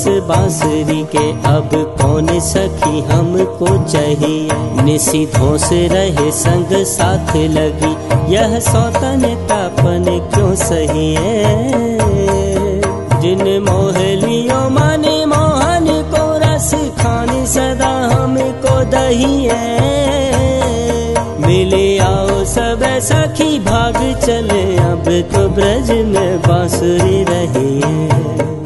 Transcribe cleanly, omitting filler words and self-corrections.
बांसुरी के, अब कौन सखी हमको चाहिए। निशिथों से रहे संग साथ लगी, यह सौतनतापन क्यों सही है। जिन मोह लियो माने मोहन को, रस खाने सदा हमको दही है। मिले आओ सब सखी भाग चले, अब तो ब्रज में बांसुरी रही है।